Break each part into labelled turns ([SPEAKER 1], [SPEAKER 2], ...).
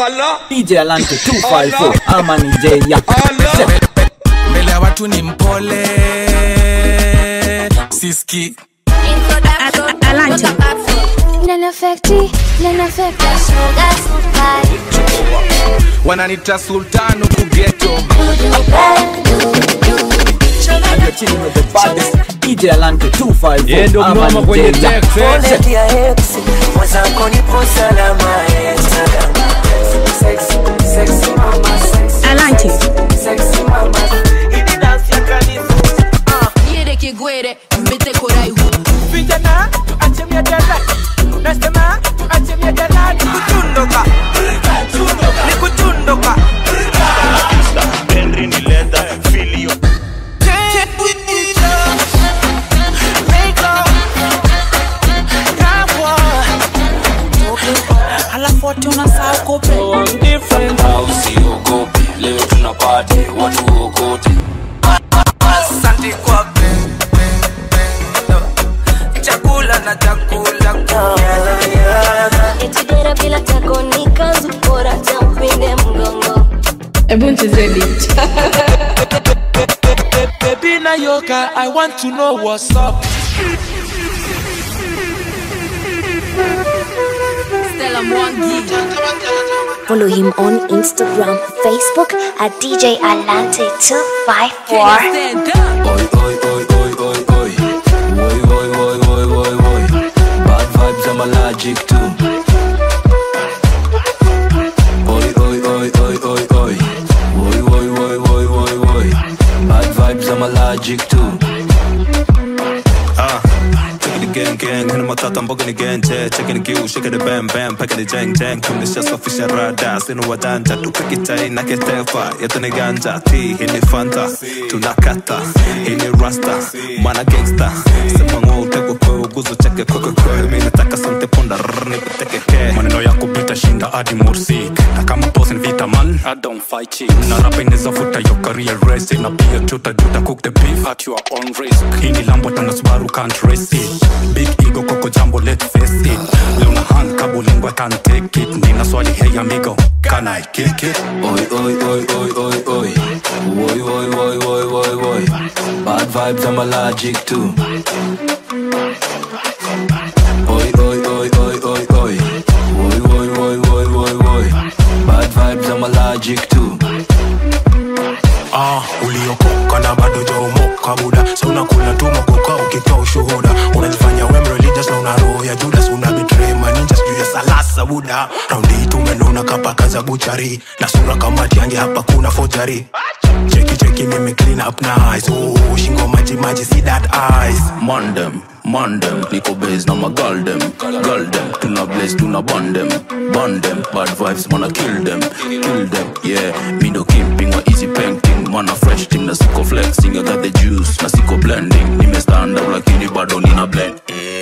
[SPEAKER 1] DJ Alante 254 ama ni J ya
[SPEAKER 2] mbele ya watu ni mpole siski
[SPEAKER 3] Alante Nana
[SPEAKER 2] wananita sultano kugeto
[SPEAKER 1] DJ Alante 254 ama ni J ya
[SPEAKER 3] Alante
[SPEAKER 4] Kigwere mbete korai
[SPEAKER 5] vijana achemia dala nasema achemia dala nikutundoka
[SPEAKER 6] Henry ni lenda filio
[SPEAKER 5] alafu tunasahau kope different
[SPEAKER 7] house uogope leo tunapata watu wokote
[SPEAKER 5] asante kwa chakula na chakula
[SPEAKER 8] Etidera bila tako nikazu bora tampinde mgongo
[SPEAKER 3] Ebu ncheze beat
[SPEAKER 5] Baby na yoga, I want to know what's up.
[SPEAKER 4] Stella Mwangi
[SPEAKER 8] Follow him on Instagram, Facebook at DJ Alante254
[SPEAKER 7] oi oi oi oi oi oi oi oi oi oi oi oi bad vibes I'm allergic to oi oi oi oi oi oi oi oi oi oi oi oi bad vibes I'm allergic to
[SPEAKER 6] gang hina matata mboga ni genje checking the gill shaking the bam bam packing the jang jang kunisha safisha rada sina wadanja tukikitai na ketefa yetu ni ganja ti hini fanta tunakata hini rasta mana gangsta sema ngote kwa guzo cheke kwa mimi nataka sante ponda nipeteke ke maneno yako bita shinda adi mursik na kama boss ni vita man I don't fight you na rapa inaweza futa your career race na pia juta cook the beef at your own risk hini lambo tana Subaru can't race it big ego koko jambo let's face it leo na hand kabo lingua can't take it nina swali hey amigo can I kick it
[SPEAKER 7] oi oi oi oi oi oi oi oi oi oi oi oi bad vibes I'm allergic to oi oi oi oi oi oi oi oi oi oi oi oi bad vibes I'm allergic to
[SPEAKER 6] uliokoka na bado jaomoka buda so unakula tu makoka ukitoa ushuhuda unajifanya we religious na una roho ya Judas una betray maninja juu ya salasa buda round hii tumenona kapaka za buchari na sura kama tiange hapa kuna forgery cheki mimi clean up nice shingo maji see that eyes Mandem, niko base na girl them, tuna blaze, tuna bond them, bad vibes, wanna kill them, yeah, me no keeping a easy painting, man a fresh thing, na siko flexing, I got the juice, na siko blending, ni me stand up like anybody in a blend,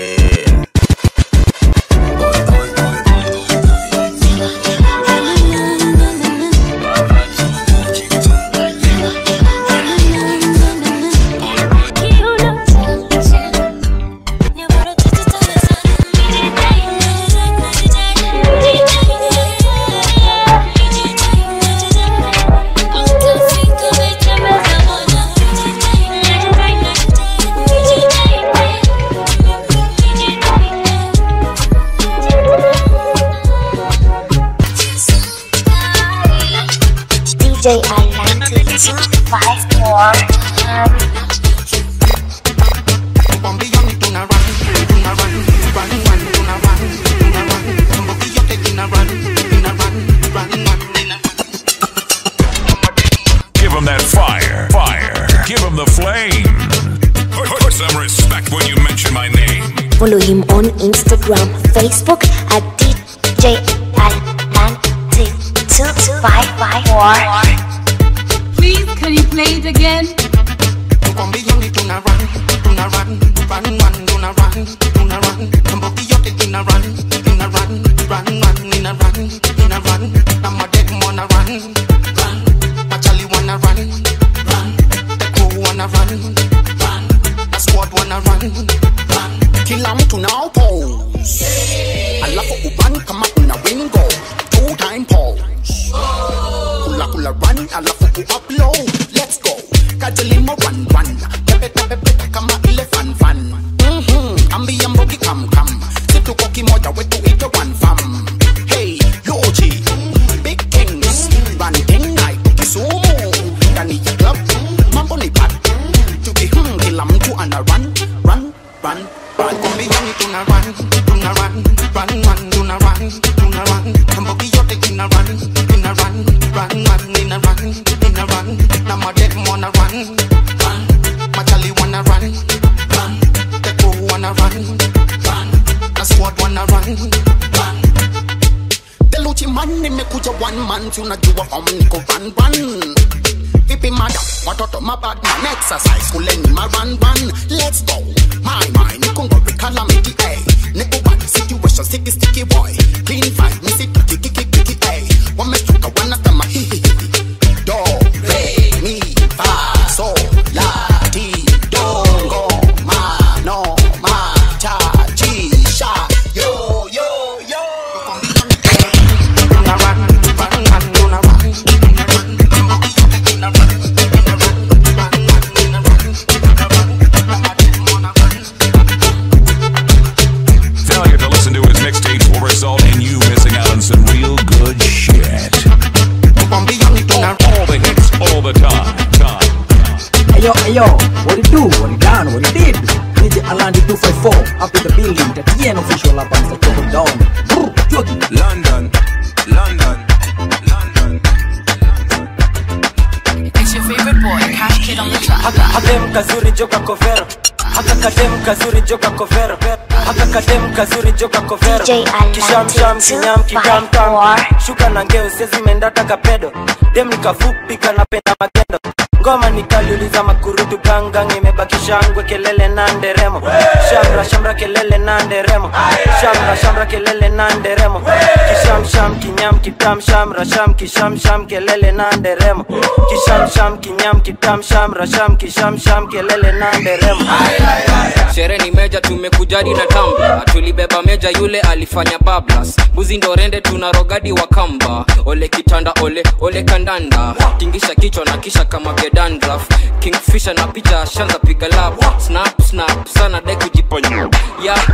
[SPEAKER 8] DJ Alante254
[SPEAKER 9] Give him that fire. Give him the flame. Put some respect when you mention my name.
[SPEAKER 8] Follow him on Instagram, Facebook at DJ Alante254
[SPEAKER 3] Please can you play it again
[SPEAKER 10] Kila mtu now pose alafu ubani kama una wingo 2-time pose la run, alafu ku upload. Let's go. Kajalimo run. Pepe kama ile fan. Ambia mbogi come. Situ koki moja wetu ito one fam. Hey, Yoji, big kings, run thing night, Kisumu, ndani ya club, mambo ni bad. Tuki kila mtu ana run. Kumbi yangu tuna run. Mbogi yote ina run. Na madem wanna run. Machali wanna run. The crew wanna run. The squad wanna run. The Luchi man nimekuja one man, tunajua form niko run. Vipi mada, watoto mabad man exercise, kuleni ma run. Let's go, my niko ngori calamity, ay. Niko bad situation, sticky boy. Clean fight, misi kiki, ay. Wamestuka wanasema hihihi. Do, re, mi, fa, so, la, ti, do, go, ma, no, ma, cha, chi, sha, yo.
[SPEAKER 9] Failure to listen to his mixtapes will result in you missing out on some real good shit. All the hits, all the time.
[SPEAKER 1] Ayo, what it do, what it done, what it did. DJ Alandi 254, up in the building, the TN official up and the down.
[SPEAKER 6] London.
[SPEAKER 4] It's your favorite boy, Cash Kid on the track.
[SPEAKER 11] Hakadem kazuri joka kovero. Hakadem kazuri joka kovero. Hakadem kazuri joka kovero. Kisham kinyam kitam. Shuka na ngeo sezi mendata kapedo. Dem nikafupi kanapenda magendo. Ngoma nikaliuliza makurutu gangang, imebaki shangwe kelele na nderemo. Shamra kelele na nderemo. Shamra kelele na nderemo. Kisham kinyam kitam. Kisham kelele na nderemo. Kisham kinyam kitam. Kisham kelele na nderemo.
[SPEAKER 12] Sherehe ni meja, tumekujadi na tamba. Tulibeba meja, yule alifanya bablas. Buzi ndo rende, tuna rogadi wa kamba. Ole kitanda, ole kandanda. Tingisha kichwa na kisha kama gedandraf. Kingfisher na picha, shanza piga lap. Snap, sana dai kujiponya. Yap,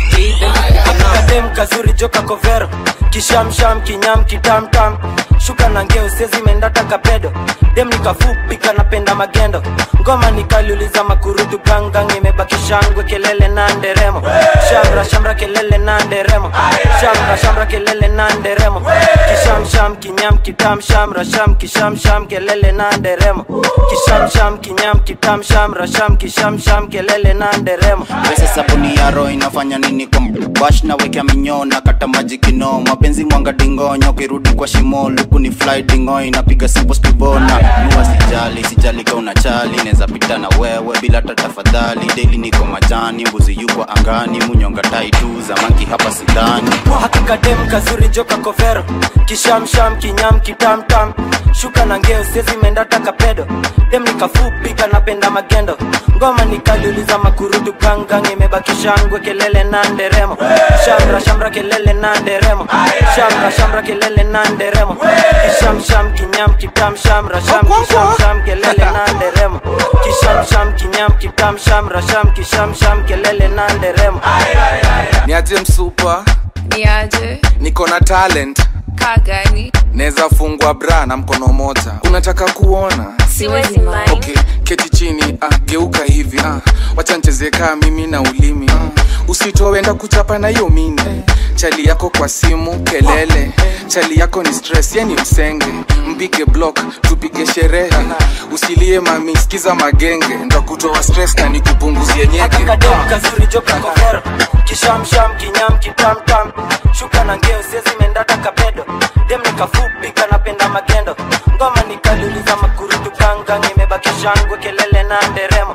[SPEAKER 12] Hakadem
[SPEAKER 11] kazuri joka kovero. Kisham kinyam kitam. Shuka na ngeo sezi mendata kapedo. Dem nikafupi kanapenda magendo. Ngoma nikaliuliza makurutu gangang, imebaki shangwe kelele na nderemo. Shamra kelele na nderemo. Shamra kelele na nderemo. Kisham kinyam kitam. Kisham kelele na nderemo. Kisham kinyam kitam. Kisham kelele na nderemo.
[SPEAKER 13] Pesa sabuni ya roho inafanya nini kwa bash na wekea minyona kata maji kino. Mapenzi mwanga dingonyo kirudi kwa shimo, luku ni fly dingo inapiga simple spivona. Nuwa sijali ka unachali, neza pita na wewe bila tatafadhali. Daily niko majani, mbuzi yuko angani, munyonga taitu za manki hapa sidani.
[SPEAKER 11] Hakadem kazuri joka kovero. Kisham kinyam kitam. Shuka na ngeo sezi mendata kapedo. Dem nikafupi kanapenda magendo. Ngoma nikaliuliza makurutu gangang, imebaki shangwe kelele na nderemo. Shamra kelele na nderemo. Shamra kelele na nderemo. Kisham kinyam kitam. Kisham kelele na nderemo. Kisham kinyam kitam. Kisham kelele na nderemo.
[SPEAKER 2] Niaje msupa?
[SPEAKER 4] Niaje?
[SPEAKER 2] Niko na talent.
[SPEAKER 4] Kagani?
[SPEAKER 2] Neza fungwa bra na mkono moja. Unataka kuona?
[SPEAKER 4] Siwezi mind.
[SPEAKER 2] Okay, keti chini, geuka hivi, wacha nichezeka mimi na ulimi. Usitowenda kuchapa na hiyo mini. Chali yako kwa simu, kelele. Chali yako ni stress, yani msenge. Mpige block, tupige sherehe. Usilie mami, sikiza magenge. Ndakutoa stress na nikupunguzie nyeke.
[SPEAKER 11] Hakadem kazuri joka kovero. Kisham kinyam kitam. Shuka na ngeo sezi mendata kapedo. Dem nikafupi kanapenda magendo. Ngoma nikaliuliza makurutu gangang, imebaki shangwe kelele na nderemo.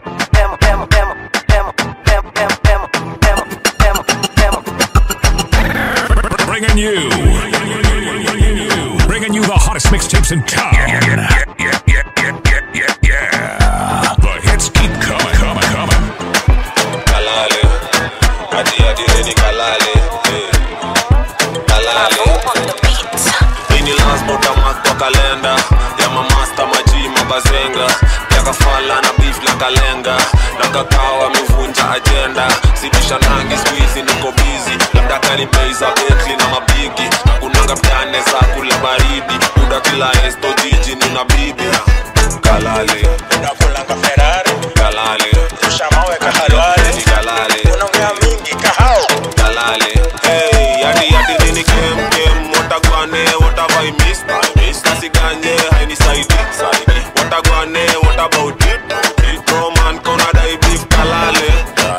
[SPEAKER 9] Bringing you the hottest mixtapes in town. Yeah. The hits keep coming.
[SPEAKER 6] Kalale, adi ready kalale, kalale. Ini last book I'm kalenda. Ya kazenga Yaka fala na beef na kalenga Na kakao amevunja agenda Sibisha nangi squeezy niko busy Labda kani beza Bentley na mabigi Kunanga mtane za kula baridi Uda kila esto jiji nina bibi Kalale Unakulanga Ferrari Kalale Ushamawe kahalwale Kalale Unongea mingi kahao Kalale Hey yadi nini kem Watagwane whatever I miss Kasi ganye haini saidi Watagwane what about it No man kona dai beef Kalale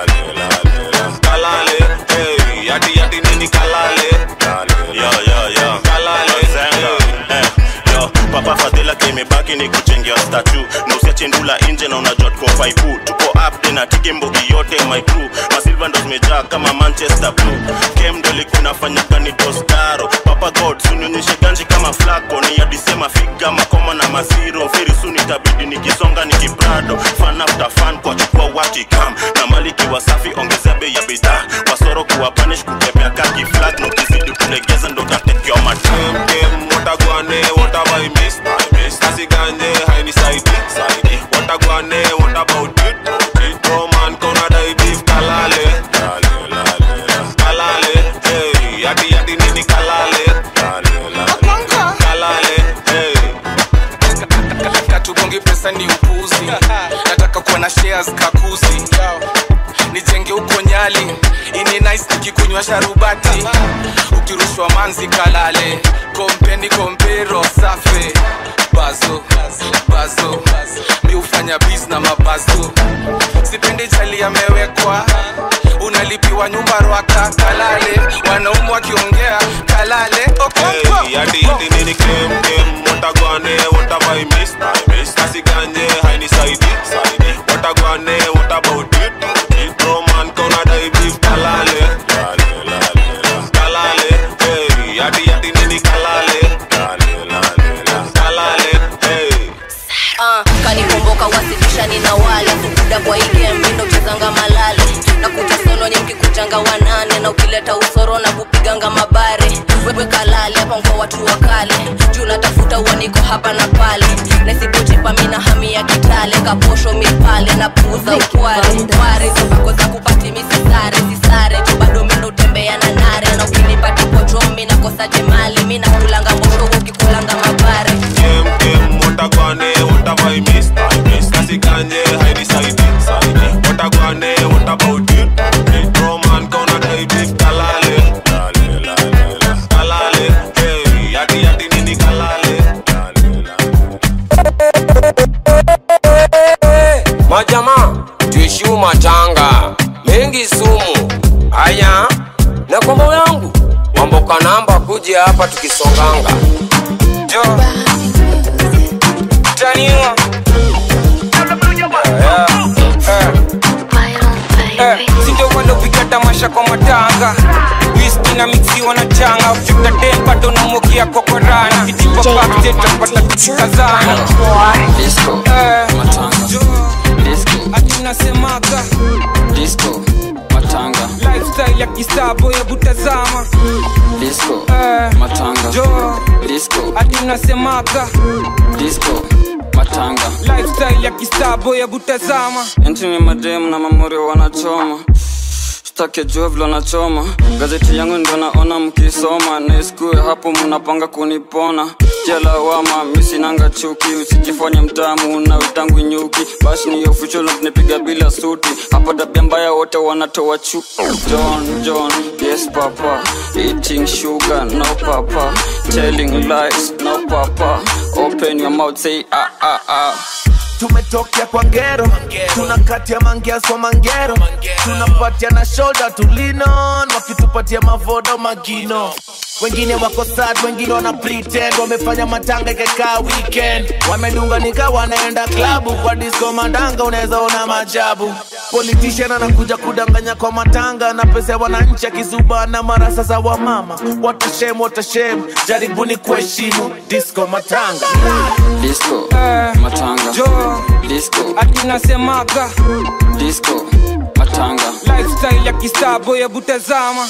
[SPEAKER 6] Kalale Hey yadi nini kalale Yo Kalale
[SPEAKER 14] Yo Papa Fadela kimebaki ni kuchengia statue Na usiache ndula nje na unajua tuko faipu Tuko up tena tiki mbogi yote my crew Masilva ndo zimejaa kama Manchester Blue Kem ndo likunafanya gani Dostaro Papa God sunionyeshe ganji kama Flacco Ni yadisema figa makoma na maziro Very soon itabidi nikisonga nikiprado Fan after fan kwa chukua wakikam Na maliki wasafi ongezea bei ya bidhaa Wasoro kuwa punish kukepea kaki flag No kizidi kulegeza ndo katekio matam
[SPEAKER 6] Watagwane whatever I miss Kasi ganye haini saidi Watagwane what about it No man kona dai beef Kalale Kalale Hey yadi nini kalale Kalale Hey
[SPEAKER 2] Katubongi pesa ni upuzi Nataka kuwa na shares kakuzi Nijenge uko Nyali Ini nice nikikunywa sharubati Ukirushwa manzi kalale Kompeni kompero safe Bazo Mi ufanya biz na mabazo Sipendi chali amewekwa Unalipiwa nyumba rwaka kalale Wanaumu wakiongea kalale
[SPEAKER 6] Hey yadi nini kem Watagwane whatever I miss Kasi ganye haini saidi Watagwane what about it No man kona dai beef Kalale Kalale Hey yadi nini kalale Kalale Hey
[SPEAKER 15] Kanikomboka wasilisha nina wale Fukuda kwa hii game ndo chezanga malale Na kutasolo ni mkikujanga wanane Na ukileta usoro na kupiganga mabare Wewe kalale hapa mkwa watu wakale Juu natafuta uaniko hapa na pale Na isipojipa mina hami ya kitale Kaposho mipale na puza ukware Zipako za kupati misisare Sisare chubado mino utembea na nare Na ukinipati pocho mina kosa jemali Mina kulanga mbosho ukikulanga mabare
[SPEAKER 6] Kem watagwane whatever I miss Kasi ganye haini saidi Watagwane what about it No man kona dai beef Kalale Kalale Hey yadi nini kalale
[SPEAKER 16] Majama tuishiu matanga mengi sumu Aya na kombo yangu Wamboka namba kuja hapa tukisonganga Jo Taniwa Sindio walo piga tamasha kwa matanga Whisky na mixi wanachanga Ufika den pato na mokia kokorana Kitipa backstage tapata kazana
[SPEAKER 12] Disco Matanga Disco
[SPEAKER 16] Ati nasemaga
[SPEAKER 12] Disco Matanga
[SPEAKER 16] Lifestyle ya kisabo ya butazama
[SPEAKER 12] Disco Matanga Disco
[SPEAKER 16] Ati nasemaga
[SPEAKER 12] Disco Matanga
[SPEAKER 16] Lifestyle ya kisabo ya butazama
[SPEAKER 12] Enti ni madem na mamuri wanachoma Stake jovlo na choma Gazeti yangu ndo naona mkisoma Na iskue hapo mnapanga kunipona Jela wama misinanga chuki Usijifanye mtamu na utangu nyuki Bashi ni official na tunepiga bila suti Hapa dabia mbaya wote wanatoa chu John, yes papa Eating sugar, no papa Telling lies, no papa Open your mouth, say ah
[SPEAKER 17] Tumetokea kwa ngero Tunakatia mangia so mangero Tunapatia na shoulder tulinon Wakitupatia mavodo magino Wengine wako sad, wengine wana pretend Wamefanya matanga keka weekend Wamedunga nika wanaenda klabu Kwa disco mandanga unaweza ona majabu Politician anakuja kudanganya kwa matanga Na pesa ya wananchi akizuba na mara sasa wa mama What a shame, jaribuni kuheshimu Disco matanga
[SPEAKER 12] Disco Matanga Disco
[SPEAKER 16] Ati nasemaga
[SPEAKER 12] Disco Matanga
[SPEAKER 16] Lifestyle ya kisabo ya butazama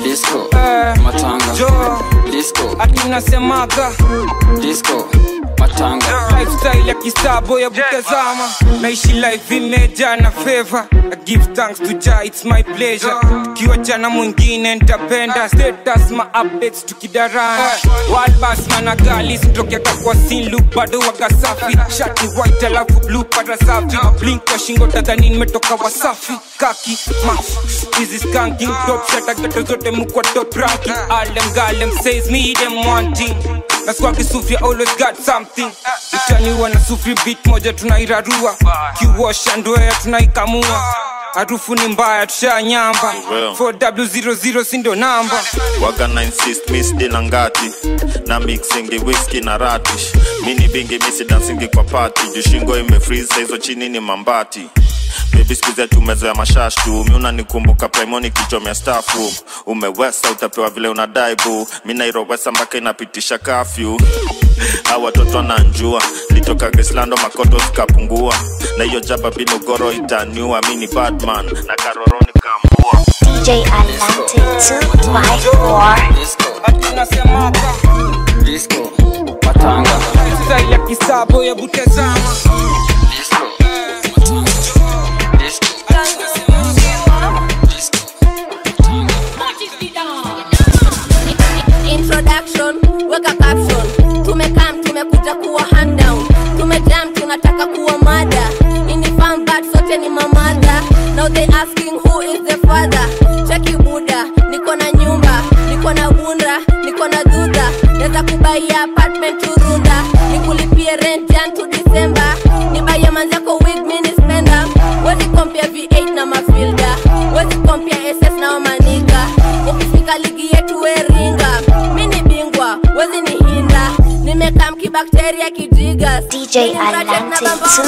[SPEAKER 12] Disco Matanga Disco
[SPEAKER 16] Ati nasemaga
[SPEAKER 12] Disco Matanga
[SPEAKER 16] Lifestyle ya kisabo ya butazama, naishi life imejaa na favor. I give thanks to Jah, it's my pleasure. Kiwa jana mwingine nitapenda, status ma updates tukidarana. Wild bass mana galis mtokea kwa scene look bado waga safi. Shati white alafu blue para safi. Blink kwa shingo tadhani nimetoka Wasafi. Kaki maf easy skanking top shot geto zote mukwa top ranking. All them galem says me them wanting. That's why Kisufia always got something. Utaniwa na Sufi beat moja tunairarua. Kiwash and wear tunaikamua. Harufu ni mbaya tushanyamba. 4W00 sindo namba.
[SPEAKER 14] Waga na insist miss dinangati. Na mixingi whisky na radish. Mini bingi misi dancingi kwa party. Jushingo imefreeze hizo chini ni mambati. Baby squeeze tumezoea mashashtu. Miuna nikumbuka primoni kichomea staff room. Umewesa utapewa vile unadai boo. Mina irowesa mpaka inapitisha curfew. Hawa watoto wananjua. Litoka Grislando makoto zikapungua. Na hiyo jaba binogoro itaniua. Mini badman na karoroni kambua.
[SPEAKER 8] DJ Alante 254.
[SPEAKER 16] Hatuna semaka disco matanga. Style ya kisabo ya butazama.
[SPEAKER 15] Introduction, weka caption. Tumekam, tumekuja kuwa hand down. Tumejam, tunataka kuwa mada. Ini fan bad, sote ni mamada. Now they asking who is the father. Check you Buddha, niko na nyumba. Niko na bunda, niko na duda. Neza kubaia apartment Turunda. Nikulipie rent Jan to December. Nibaia manzako wig mini spender. Wezi compare V8 na mafilda. Wezi compare SS na wamanika. Ukifika ligi yetu weringa. Mini bingwa, wezi ni hinda. Nimekam kibakteria kijigas.
[SPEAKER 8] DJ Alante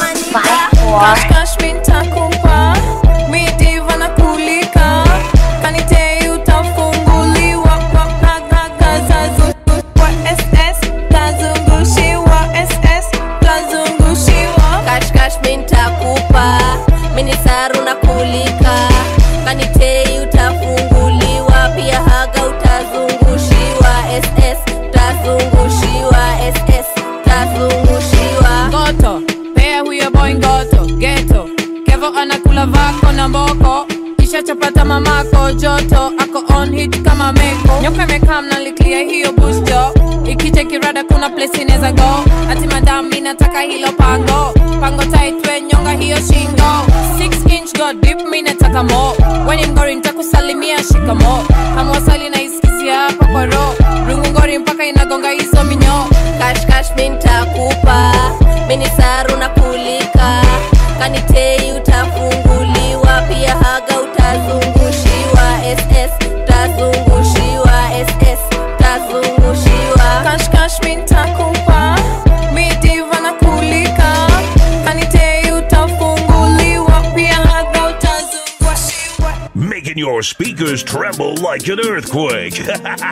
[SPEAKER 8] 254.
[SPEAKER 18] Cash minta kumpa. Mi diva na kulika. Kanite utafunguliwa kwa kagazazu. Kwa SS tazungushiwa. SS tazungushiwa.
[SPEAKER 15] Cash minta kupa. Mini saru na kulika. Kanite utafunguliwa. Pia haga utazungushiwa. SS tazungushiwa. SS tazungushiwa.
[SPEAKER 18] Goto, pea huyo boy ngoto. Ghetto, Kevo anakula vako na mboko. Kisha chapata mamako joto. Ako on hit kama meko. Nyoka mekam na liklia hiyo bushjo. Ikije kirada kuna place ineza go. Ati madam minataka hilo pango. Pango tight we nyonga hiyo shingo. 6 inch go deep minataka mo. When mgori nitakusalimia shikamo. Kama wasali na isikizia hapa kwa ro. Rungu ngori mpaka inagonga hizo minyo.
[SPEAKER 15] Cash minta kupa. Mini saru na kulika. Kanitei utafunguliwa. Pia haga utazungushiwa. SS tazungushiwa. SS tazungushiwa.
[SPEAKER 18] Cash minta kumpa. Mi diva na kulika. Kanitei utafunguliwa. Pia haga utazungushiwa.
[SPEAKER 9] Making your speakers tremble like an earthquake.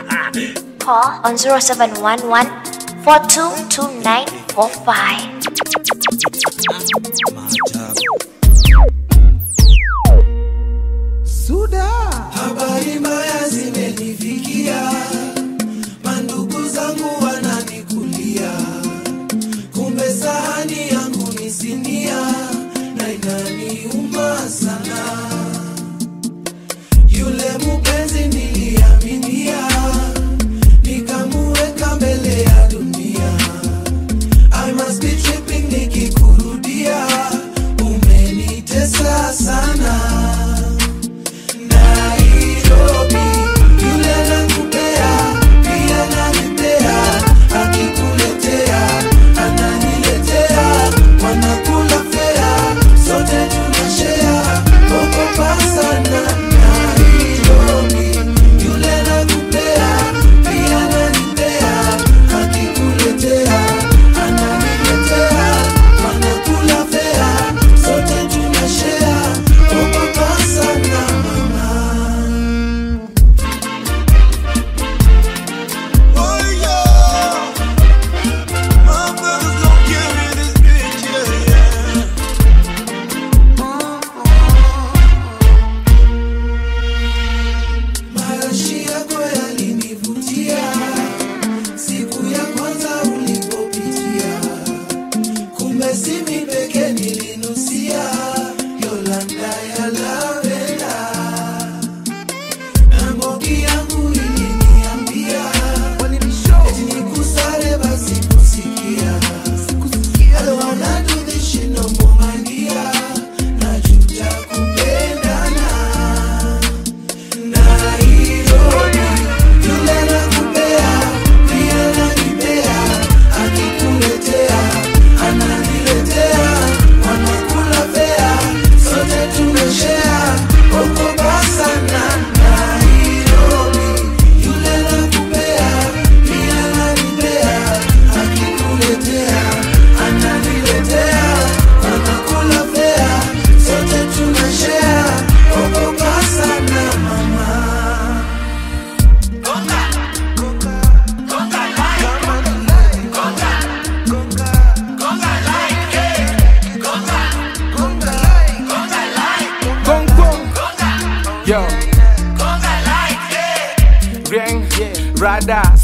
[SPEAKER 8] Call on 0711 422945.
[SPEAKER 5] Suda, habari mbaya zimenifikia. Mandugu zangu wananikulia. Kumbe sahani yangu ni sinia. Na inaniuma sana. Yule mpenzi niliaminia. Nikamuweka mbele ya dunia. I must be tripping nikikurudia. Umenitesa sana. Nairobi, yule nakupea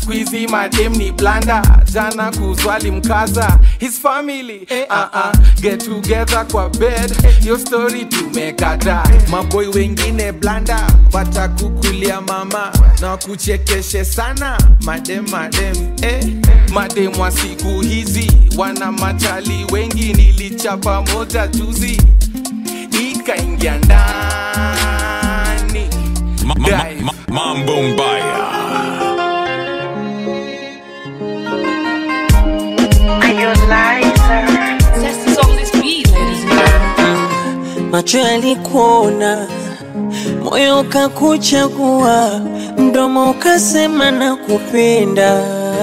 [SPEAKER 2] squeezy madem ni blanda. Jana kuzwali mkaza his family get together kwa bed. Your story tumekata. Maboy wengine blanda watakukulia mama na kuchekeshe sana. Madem madem wa siku hizi wana machali wengi. Nilichapa moja juzi ikaingia ndani.
[SPEAKER 9] Mambo Mbaya.
[SPEAKER 19] Macho yalikuona, moyo ukakuchagua, mdomo ukasema na kupenda.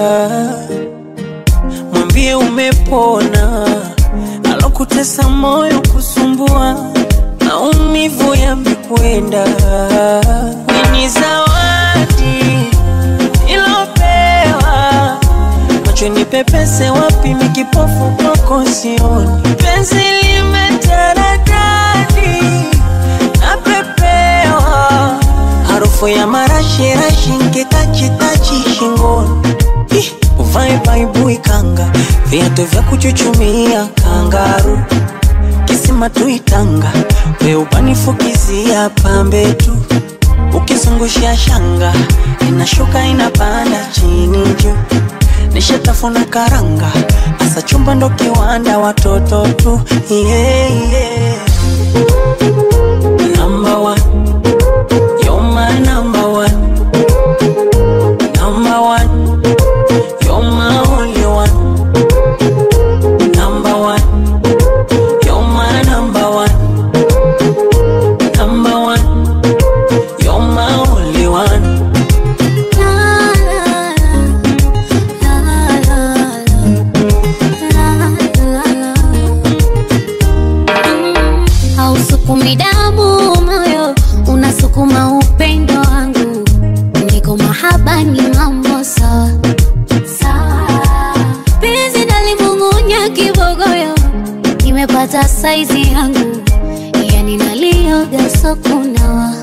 [SPEAKER 19] Mwambie umepona, alokutesa moyo kusumbua, maumivu yamekwenda. Ni zawadi ilopewa, macho nipepese wapi mikipofu kwako sioni. Penzi limetaradadi napepewa, harufu ya marashi nkitachi shingoni. Uvae baibui kanga, viatu vya kuchuchumia kangaru. Kisima tuitanga, we ubanifukizia pambe tu. Ukizungushia shanga, inashuka inapanda chini juu. Nishatafuna karanga, asa chumba ndo kiwanda watoto tu. Number one, you're my number one. Number one, you're my only one. Number one, you're my number one. Number one, you're my only one.
[SPEAKER 20] Hausukumi damu moyo, unasukuma upendo wangu. Niko mahaba ni mambo sawa sawa. Penzi nalimung'unya kibogoyo, nimepata saizi yangu. Yani nalioga sokunawa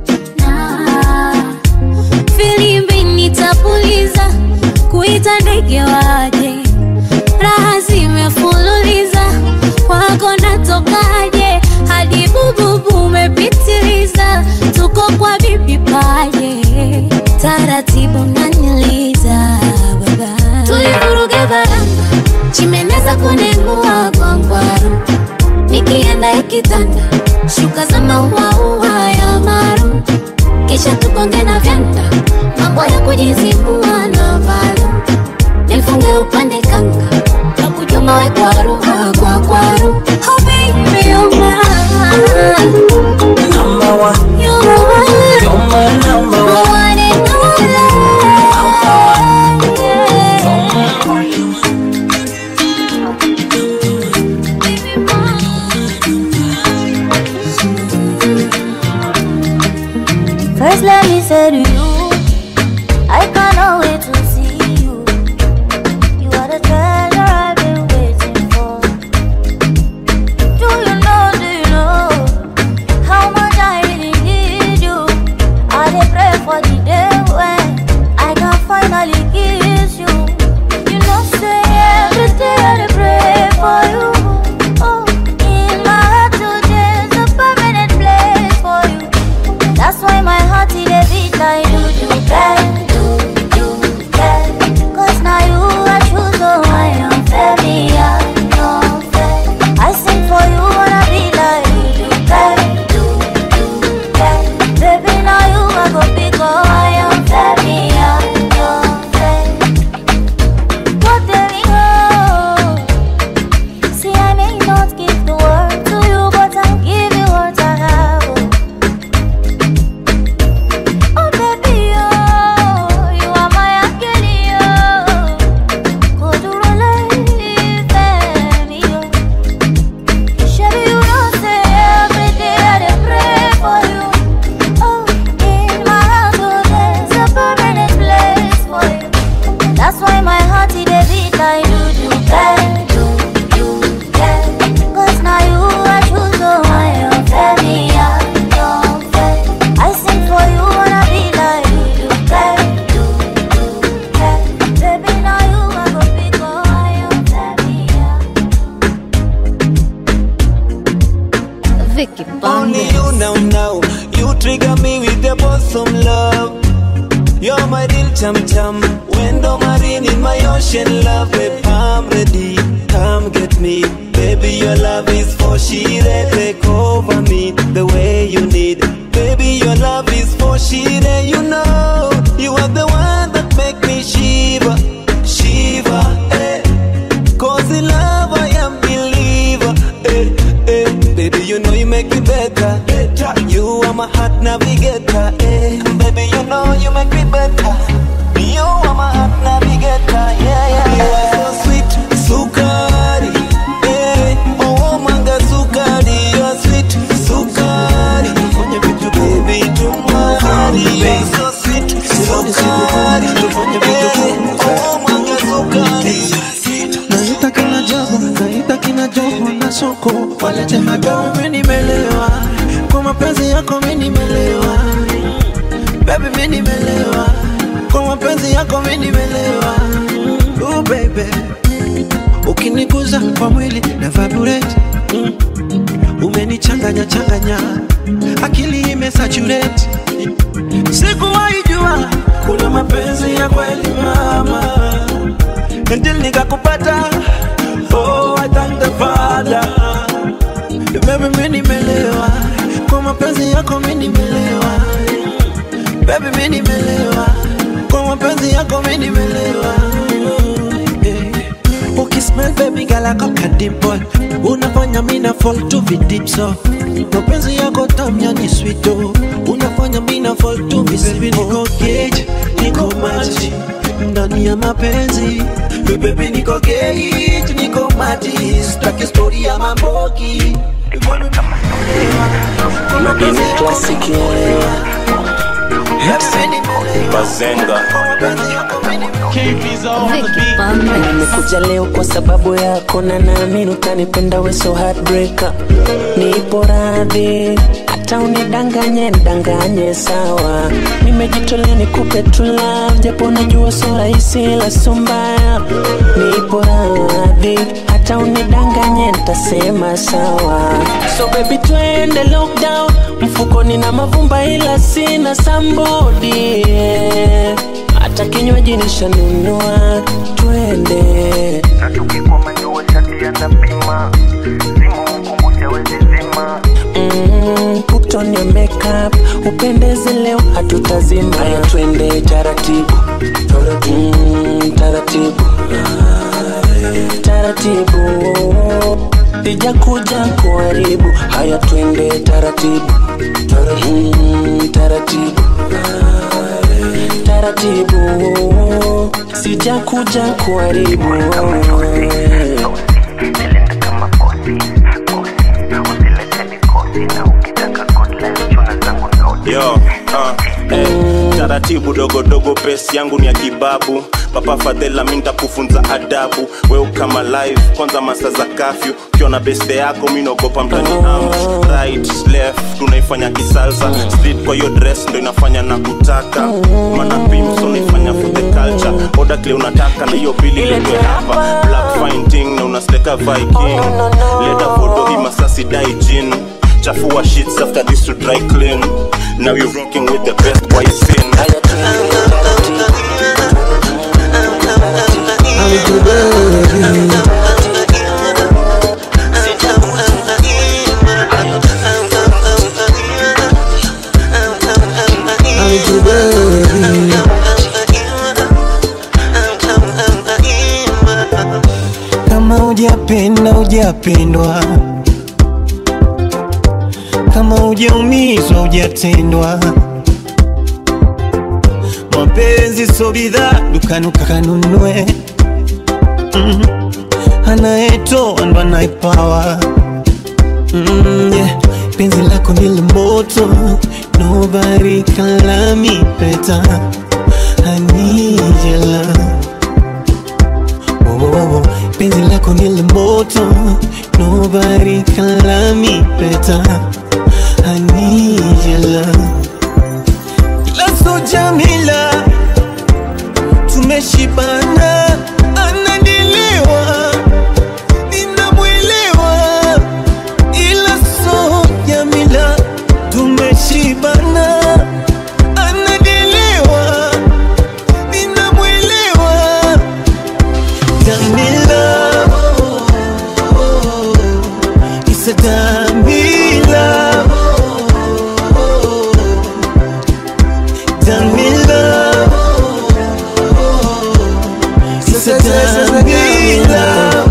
[SPEAKER 20] filimbi nitapuliza, kuita ndege waje. Raha zimefululiza, kwako natokaje. Hadi bububu umepitiliza, tuko kwa bibi paje. Taratibu naniliza baba, tulivuruge baranga, chimeneza kunengua kwangwaru. Nikienda ikitanda, shuka za maua ya maru. Kisha tukonge na vyanda, mambo ya kujizibua na valu. Nifunge upande kanga, nakujuma we kwaru kwa kwaru. Oh baby you're mine.
[SPEAKER 19] Number one,
[SPEAKER 20] you're my
[SPEAKER 19] number one.
[SPEAKER 20] One and
[SPEAKER 21] only. First let me say to you, I cannot wait to see you. You are the treasure I've been waiting for. Do you know how much I really need you? I dey pray for the day when I can finally kiss you. You know say every day I dey pray for you. Oh, in my heart today is a permanent place for you. That's why my heart is a beat like you.
[SPEAKER 19] cham cham. Window marine in my ocean love, babe, I'm ready. Come get me, baby, your love is for shire. Take over me the way you need. Baby, your love is for shire. You know, you are the one that make me shiver, shiver, eh. Cause in love I am believer, eh, eh. Baby, you know you make me better, better. You are my heart navigator, eh. Baby, you know you make me better. You are my heart navigator, yeah, yeah. You are so sweet, sukari, eh. Oh, manga sukari, you are sweet, sukari. Baby, tumari, you are so sweet, sukari, eh. Oh, manga sukari.
[SPEAKER 5] Naita kina joho na soko. Walete madao mimi nimelewa. Kwa mapenzi yako mimi nimelewa. Baby mimi nimelewa. Kwa mapenzi yako mimi nimelewa. Oh baby, ukiniguza kwa mwili na vibrate. Umenichanganya changanya, akili imesaturate. Sikuwahi jua kuna mapenzi ya kweli mama, until nikakupata. Oh, I thank the Father. Baby mimi nimelewa, kwa mapenzi yako mimi nimelewa. Baby mimi nimelewa, kwa mapenzi yako mimi nimelewa. Ukismell baby girl I got a dimple. Unafanya mimi na fall to the deep so. Mapenzi yako tamu yani sweet oh. Unafanya mimi na fall to the deep. Baby niko cage, niko maji ndani ya mapenzi. Baby niko cage, niko maji. Sitaki story ya mamboki.
[SPEAKER 19] Madini classic
[SPEAKER 14] Bazenga
[SPEAKER 19] nimekuja leo kwa sababu yako na naamini utanipenda we so heartbreaker. Nipo radhi hata unidanganye ndanganye sawa. Nimejitolea nikupe tu love japo najua so rahisi la sumbaya. Nipo radhi hata unidanganye nitasema sawa. So baby twende lockdown, mfukoni na mavumba ila sina somebody, hata kinywaji nishanunua twende.
[SPEAKER 7] Na tukikwama njua shati ya napima. Simu mkumbusha wezi zima.
[SPEAKER 19] Put on your makeup, upendeze leo hatutazima. Haya twende taratibu, taratibu, taratibu. Sija kuja kuharibu. Haya twende taratibu, taratibu, taratibu. Sija kuja kuharibu.
[SPEAKER 14] Yo, taratibu dogo dogo, pesi yangu ni ya kibabu. Papa Fadela mimi nitakufunza adabu. Wewe kama live kwanza masa za curfew. Ukiona best yako mimi naogopa mtani out. Right, left tunaifanya kisalsa. Street kwa your dress ndio inafanya na kutaka. Mana pimps unaifanya for the culture. Order kile unataka na hiyo bili letwe hapa. Black fine thing na unasteka Viking. Leta photo hii masasi dai gin. Chafua sheets after this to dry clean. Now you're rocking with the best boy scene.
[SPEAKER 5] Kama hujapenda hujapendwa, kama hujaumizwa hujatendwa. Mapenzi so bidhaa dukani ukanunue. Anayetoa ndo anaipawa. Yeah. Penzi lako ni moto, nobody can love me better. I need your love. Oh, penzi lako ni moto, nobody can love me better. I need your love. Laso Jamila, tumeshibana, ananielewa, ninamwelewa. Ila so Jamila, tumeshibana, ananielewa, Tell me love, he said tell me love, tell me love, he said tell me love.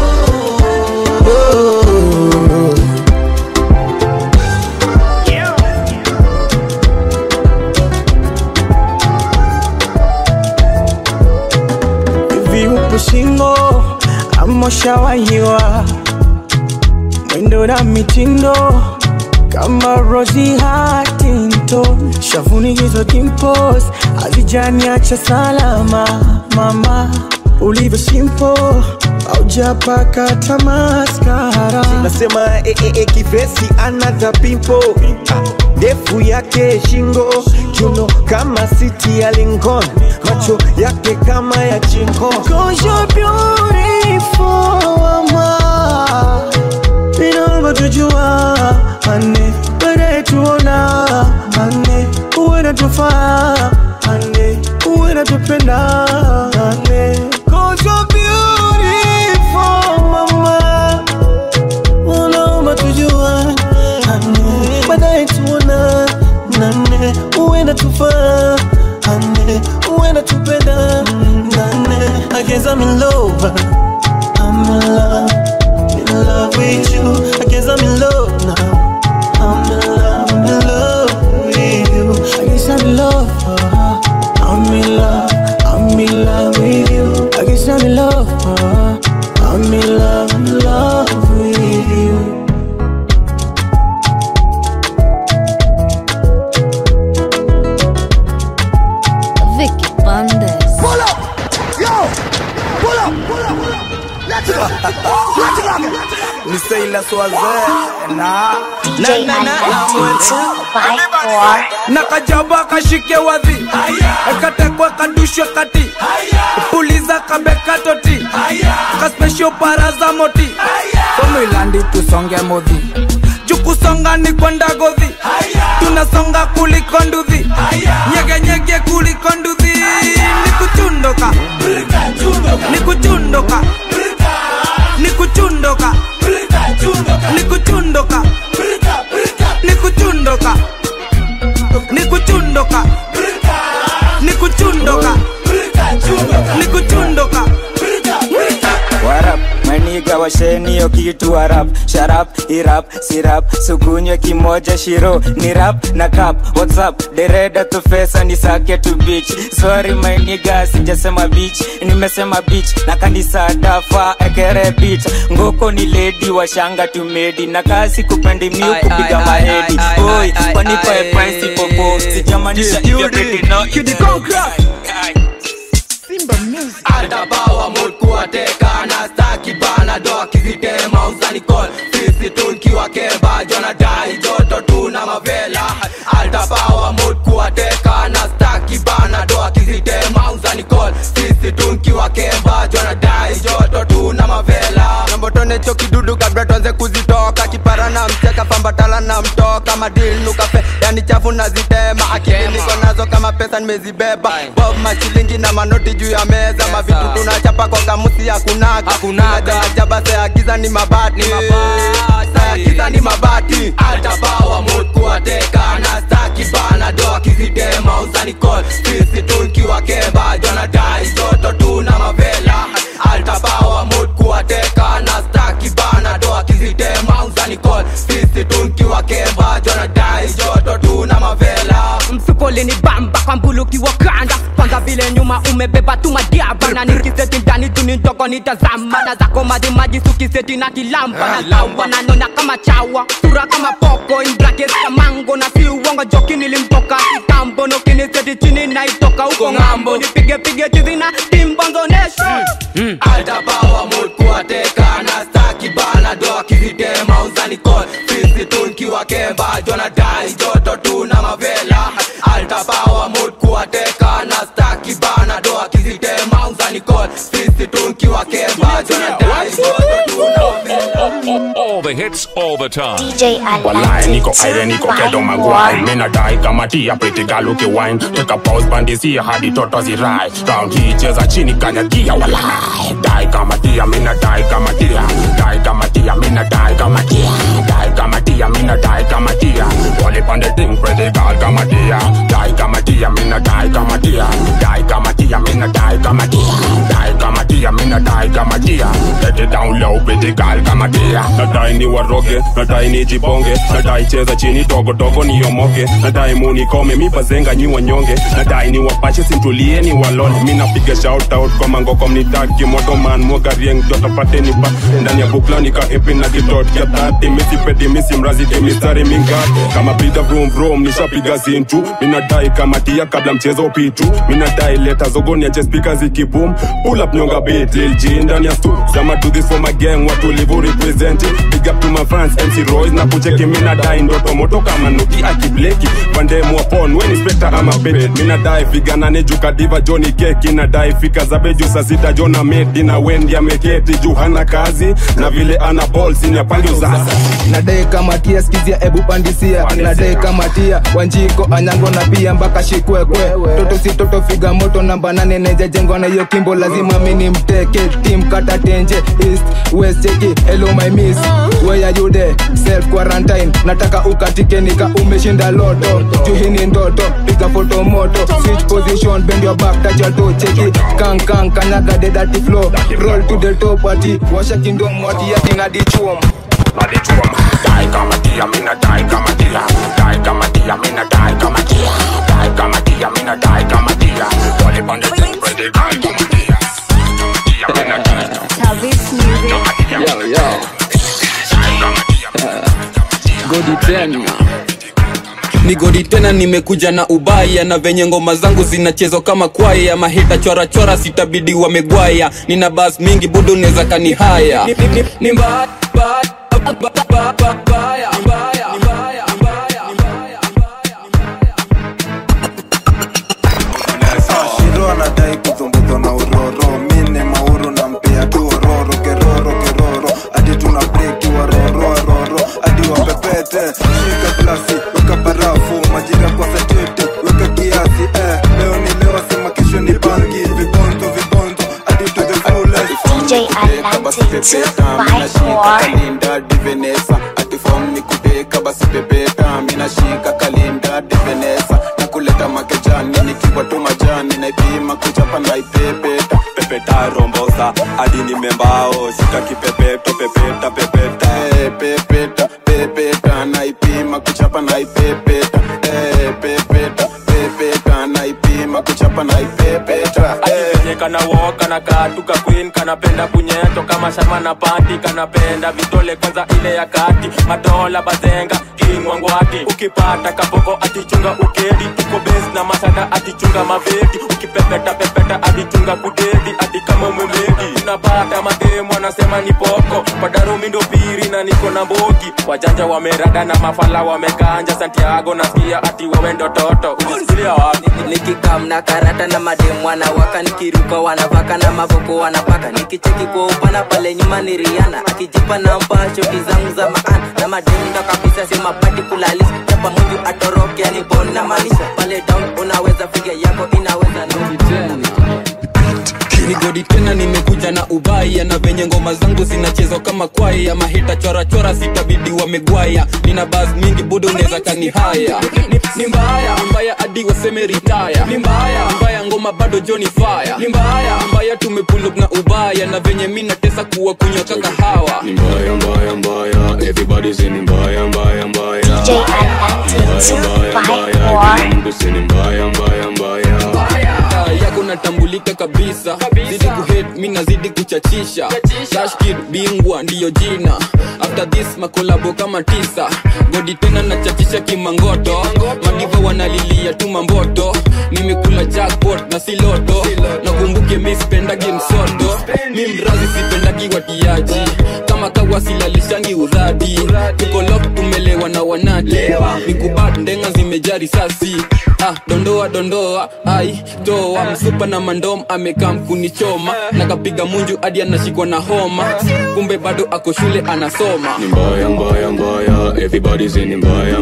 [SPEAKER 3] Shingo amoshawahiwa mwendo na mitindo kama Rosie Huntington, shavuni hizo dimples hazijaniacha salama. Mama ulivyo simple haujapaka tamaskara,
[SPEAKER 17] nasema kifesi another pimple, ndefu yake shingo kiuno kama city ya Lincoln, macho yake kama ya chinko.
[SPEAKER 3] Cause you're beautiful mama, inaomba tujua ane baadaye tuona ane uwe natufaa ane uwe natupenda ane. Cause you're beautiful mama, unaomba tujua ane baadaye tuona nane uwe natufaa ane uwe natupenda nane. I guess I'm in love, I'm in love with you. I guess I'm in love now, I'm in love with you. I guess I'm in love, I'm in love with you. I guess I'm in love, I'm in love with you.
[SPEAKER 21] Vicky Bandes.
[SPEAKER 17] Pull up, yo, pull up, let's go.
[SPEAKER 3] Ni Sailor Swaze na nakajaba kashike wadhi katekwa kadushwe kati puliza kabeka toti kaspesho paraza moti somilandi tusonge modhi jukusonga ni kwenda godhi tunasonga kuliko nduthi nyege nyege kuliko nduthi nikuchundoka nikuchundoka nikuchundoka nikuchundoka nikuchundoka nikuchundoka nikuchundoka nikuchundoka.
[SPEAKER 22] What up, my nigga washeni yo kitu warap. Sharap, irap, sirap, sukunywe kimoja shiro. Ni rap na cap, what's up, dereda to face ni sake to beach. Sorry my nigga, sijasema beach, nimesema beach. Na kanisa dafa, ekere beach. Ngoko ni lady, washanga tumedi. Na kasi kupendi miu kupiga mahedi. Oi, wanipa e price popo. Sijamanisha hivyo peti no.
[SPEAKER 3] Kidi Konkra
[SPEAKER 23] Altabawa mutkuateka na staki bana doa kizitema uzani call sisi tunkiwa kemba jona dai joto tuna mavela. Altabawa mutkuateka na staki bana doa kizitema uzani call sisi tunkiwa kemba jona dai joto tuna mavela. Nambotone choki dudu kabla tuanze kuzitoka kipara na mcheka pambatala na mtoka madil nukafe yani chafu na zitema akili niko nazo kama pesa nimezibeba bob machilingi na manoti juu ya meza mavitu tunachapa kwa kamusi ya kunaga ajaba saya giza ni mabati saya giza ni mabati. Altabawa mutkuateka na staki bana doa kizitema uzani call sisi tunkiwa kemba jona dai joto tuna mavela. Altabawa mutkuateka na staki bana doa kizitema uzani call sisi tunkiwa kemba jona dai joto tuna mavela.
[SPEAKER 24] Msupole ni bamba kwa mbuluki wakanda kwanza vile nyuma umebeba tu madiaba na nikiseti ndani tu nitoko nitazama na zako maji sukiseti na kilamba na sawa na nona kama chawa sura kama poko in brackets ya mango na si uongo joki nilimtoka kitambo no kiniseti chini na itoka huko ngambo nipige chizi na timbonzo nesho.
[SPEAKER 23] Altabawa mutkuateka na staki bana doa kizitema uzani call sisi tunkiwa kemba jona dai joto tuna mavela. Altabawa mutkuateka na staki bana doa kizitema uzani call sisi tunkiwa kemba jona dai joto tuna mavela.
[SPEAKER 9] All the hits all the time.
[SPEAKER 21] DJ
[SPEAKER 25] Walai niko aire niko kedo magwai. Mina dai kama tia pretty girl ukiwine. Take a pause bandisi hadi toto zirai. Round hii cheza chini kanyagia walai. Dai kama tia die kama tia. Die kama tia, mina die kama tia. Die kama tia, mina die kama tia. Get it down low, pretty girl kama tia.
[SPEAKER 6] Nadai ni waroge, nadai ni jiponge, nadai cheza chini togo togo ni yomoke, nadai muni kome mi bazenga nyi wanyonge, nadai ni wapache sintulie ni walole. Mina piga shout out kwa mangoko mnitaki moto man mwoga rieng jota pate ni pa. Ndani ya bukla nika epi na kitot ya tati, misi pedi misi mrazi de mistari mingati. Kama pita vroom vroom nisha piga zintu, mina dai kama tia kabla mchezo pitu. Mina dai leta zogoni ya speaker zikiboom, pull up nyonga beat lil G ndani ya stu. Sama do this for my gang, watu livu represent it. Big up to my fans, MC Royce na kucheki. Mina dai ndoto moto kama nuki akibleki. Pande mwapon, weni spectre ama pet. Mina dai figana ne juka diva Johnny Keki. Na dai fika zabe juu saa sita Jona Medi. Na Wendy ameketi juu hana kazi, na vile ana ball sini apangi usasa.
[SPEAKER 1] Na dai kama tia skizia ebu pandisia. Na dai kama tia Wanjiko Anyango na pia mpaka shikwekwe. Toto si toto figa moto namba 8 neje jengo na hiyo kimbo lazima mini mteke. Team kata tenje east west cheki. Hello my miss, where are you there? Self quarantine, nataka ukatike nika umeshinda loto. Juhini ndoto, piga photo moto. Switch position, bend your back, touch your toe. Cheki, kang kang, kanyaga the dirty flow. Roll to the top party, washa kingdom wati ya king adi chuom.
[SPEAKER 25] Adi chuom, die kama tia, mina die kama tia. Die kama tia, mina die kama tia. Die kama tia, mina die kama tia. Wale pande jet, pretty girl kama tia. Kama tia, mina die kama tia.
[SPEAKER 12] Yo, yo. Godi tena ni godi tena, nimekuja na ubaya na venye ngoma zangu zinachezwa kama kwaya. Mahita chora chora sitabidi wamegwaya, nina bass mingi budu neza kani haya. Ni mbaya
[SPEAKER 4] Shiro anadai kuthumbuto na uroro. Mine mauru na mpia tu ororo. Keroro adi tuna break wa roro. Adi wapepete shika glasi, weka barafu. Majira kwa satete, weka kiasi. Leo ni leo, sema kesho ni bangi. Vibonto adi to the fullest.
[SPEAKER 21] DJ Atlantic 254.
[SPEAKER 2] Kalinda divenesa ati form ni kuteka basi pepeta. Mina shika kalinda divenesa na kuleta makejani nikiwa tu majani. Naipima kuchapa na ipepeta.
[SPEAKER 6] Pepeta rombosa, adi ni membao. Shika kipepeto, pepeta pepeta. Naipima kuchapa na ipepeta. Pepeta naipima kuchapa na ipepeta. Kana walk, kana katuka queen, kana penda punyeto kama shama na panty, kana penda vitole kwanza ile ya kati, madola bazenga king wangwati. Ukipata kaboko atichunga ukedi, tuko base na masada atichunga maveti. Ukipepeta atichunga kudedi, ati kama umemedi. Unapata mademu wanasema ni poko, padarumi ndo piri na niko na mbogi. Wajanja wamerada na mafala wamekanja, Santiago nasikia ati wewe ndo toto. Unisikia wapi?
[SPEAKER 24] Nikikam na karata na mademu wanawaka, nikiruka wanavaka na mavoko wanapaka. Nikicheki kwa upana pale nyuma ni Rihanna, akijipa na mpasho kizangu za maana. Na mademu ndo kabisa sema particular list, chapa mungu atoroke yani bon na manisha. Pale down unaweza figa yako inaweza no.
[SPEAKER 12] Ni godi tena, nimekuja na ubaya na venye ngoma zangu zinachezwa kama kwaya. Mahita chora chora sitabidi wamegwaya, nina bass mingi budo neza kani haya. Ni mbaya adi waseme retire. Ni mbaya ngoma bado Johnny Fire. Ni mbaya tumepull up na ubaya na venye mina tesa kuwa kunywa kaka hawa.
[SPEAKER 25] Ni mbaya, everybody's in mbaya.
[SPEAKER 21] DJ Atlantic 254.
[SPEAKER 12] Yako natambulika kabisa, zidi kuhate mina zidi kuchachisha. Dash Kid bingwa ndiyo jina, after this makolabo kama 9. Godi tena nachachisha kimangoto, madiva wanalilia tu mamboto. Nimekula jackpot na siloto, nakumbuke mi spendagi msoto. Mi mrazi sipendagi watiaji, kama kawa silalishangi uradi. Tuko lock tumelewa na wanati, nikubat ndenga zimejari sasi. Dondoa, ai, toa msupa na mandom amekam kunichoma. Nakapiga munju adi anashikwa na homa, kumbe bado ako shule anasoma.
[SPEAKER 25] Ni mbaya, everybody's in mbaya.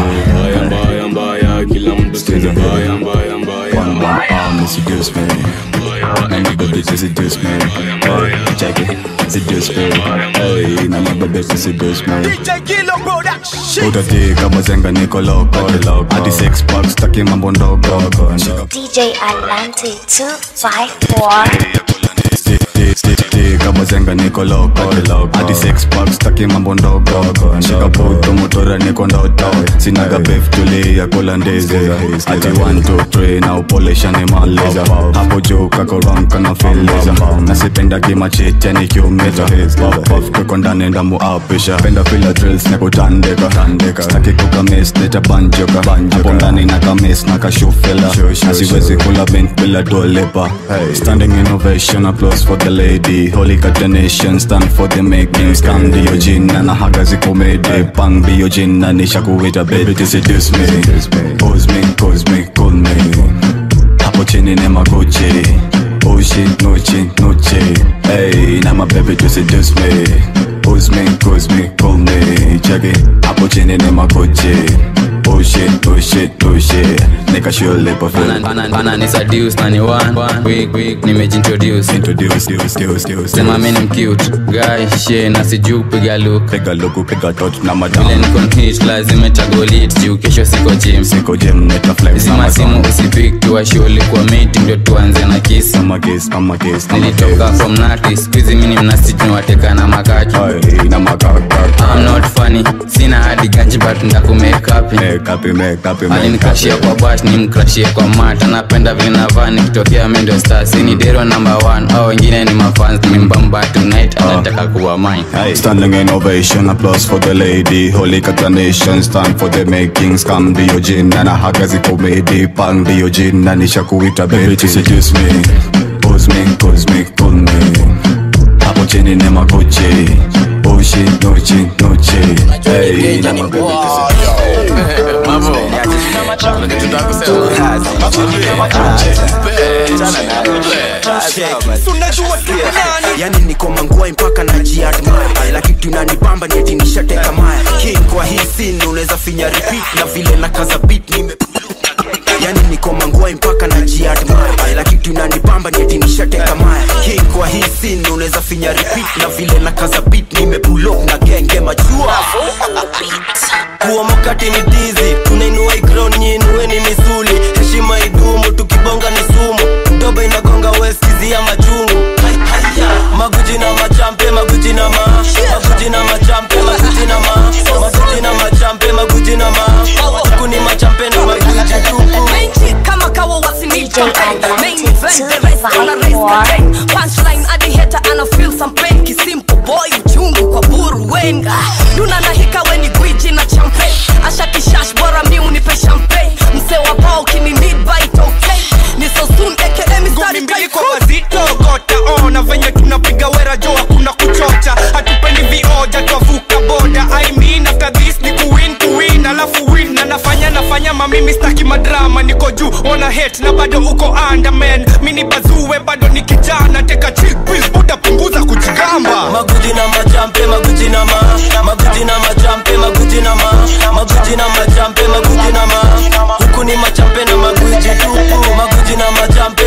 [SPEAKER 25] Mbaya, kila mtu sini mbaya.
[SPEAKER 10] One more arm, it's a good spin. Now my baby to seduce me. Hey, check it, seduce me. Hey, now my baby to seduce me.
[SPEAKER 3] DJ Kilo bro that shit.
[SPEAKER 10] Utati kama zenga niko loco. Hadi 6 packs taki mambo ndogo.
[SPEAKER 8] DJ Alante 254.
[SPEAKER 10] Kama zenga niko loco. Hadi 6 packs taki mambo ndogo. Shika puto motora niko ndoto. Sinaga beef tulia kula ndizi. Ati 1, 2, 3 na upolisha ni maliza. Hapo juu kako wrong kana filiza. Nasipenda kimachite ni kiumiza. Puff kuko ndani ndamu apisha. Penda fila drills na kutandika. Staki kukamis nita banjoka. Hapo ndani na kamis na kashufela. Nasiwezi kula mint bila dolipa. Standing innovation, applause for the lady. Holy Catanation, stand for the making. Scam diyo jina na haga ziko mede. Pang diyo jina nisha kuwita baby to seduce me. Pose me, call me. Hapo chini ni makoche. Oh shit, noche. Hey, now my baby to seduce me. Pose me, call me. Check it, hapo chini ni makoche. Oh shit. Nika shule pa feel.
[SPEAKER 11] Bana ni seduce na ni one. Quick, nimejintroduce. Sema mimi ni cute guy, she na siju piga look.
[SPEAKER 10] Piga tot na madam.
[SPEAKER 11] Ile niko hit lazima tagolit juu kesho siko gym
[SPEAKER 10] neta flex.
[SPEAKER 11] Zima simu usipik tu ashole kwa meeting ndio tuanze na kiss.
[SPEAKER 10] Ama kiss.
[SPEAKER 11] Nilitoka from Nati, squeeze mimi ni mnasiti wateka na makaki.
[SPEAKER 10] Na makaki.
[SPEAKER 11] I'm not funny, sina hadi ganji but ndaku make up. Alinikashia kwa bash ni mkrashia kwa mata. Napenda vile navaa nikitokea mendo star. Sini dero number 1 au wengine ni mafans. Nimbamba tonight anataka kuwa mine.
[SPEAKER 10] Standing innovation, applause for the lady. Holy Catanation, stand for the making. Scam diyo jina na haga ziko mede. Pang diyo jina nisha kuwita baby to seduce me. Pose me, call me. Hapo chini ni makoche. Oh shit, noche. Hey, na my baby to seduce me.
[SPEAKER 2] Mambo
[SPEAKER 3] yani niko mangwai mpaka na jiadmire. La kitu inanibamba ni eti nishateka maya. King kwa hii scene unaweza finya repeat. Na vile na kaza beat yani niko mangwai mpaka na jiadmire. La kitu inanibamba ni eti nishateka maya. King kwa hii scene unaweza finya repeat. Na vile na kaza beat nimepull up na genge majua.
[SPEAKER 19] Kuwa mokati ni dizi, tunainua ikron nyinue ni misuli. Heshima idumu, tukibonga ni sumu. Doba inagonga west kizi ya majungu. Maguji na machampe, maguji na machampe. Maguji na tuku ni machampe na maguji tuku.
[SPEAKER 13] Kama kawa wasinita main event, the rest gonna raise the game. Punchline adi hater and I feel some pain. Kisimpo boy uchungu kwa buru wenga. Duna na hika weni gwiji na champagne. Asha kishash bora mi unipe champagne. Mse wa bao kini need bite okay. Ni so soon aka mistari
[SPEAKER 3] mbili kwa wazito gota ona venye tunapiga wera joa kuna kuchocha. Hatupendi vioja tuavuka boda. I mean after this ni kuwin alafu win na nafanya mamimi staki madrama. Niko juu ona hate na bado uko underman. Mini bazuwe bado ni kijana. Teka chill pills buda punguza kujigamba.
[SPEAKER 19] Maguji na machampe, maguji na machampe. Huku ni machampe na maguji tupu. Maguji na machampe.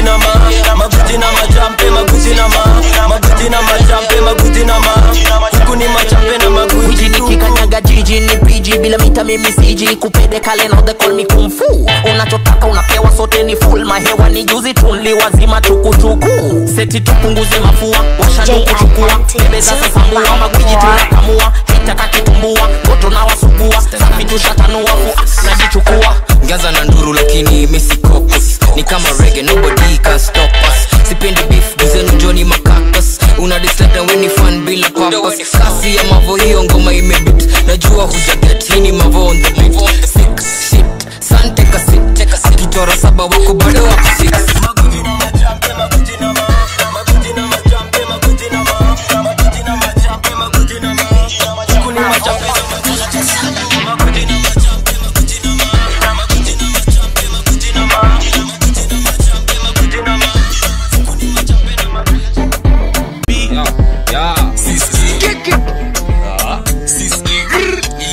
[SPEAKER 19] Huku ni machampe na maguji tupu.
[SPEAKER 13] Nikikanyaga jiji ni PG bila mita mimi CG. Kupede kale now they call me kung fu. Unachotaka unapewa sote ni full. Mahewa ni juzi tunli wazima tukutuku. Seti tupunguze mafua, washa kuchukua. Bebe za sasambua, magwiji tunakamua. Hitaka kitumbua, goto na wasugua. Safi tushatanua fu, najichukua.
[SPEAKER 12] Gaza na nduru lakini misi cocos. Ni kama reggae, nobody can stop us. Sipendi beef, duzenu Johnny Macacus. Una dislike na weni fan bila purpose. Kasi ya mavo hiyo ngoma imebit. Najua hujaget, hii ni mavo on the beat. Sick shit, sante ka sit. Akichora saba wako bado wako 6.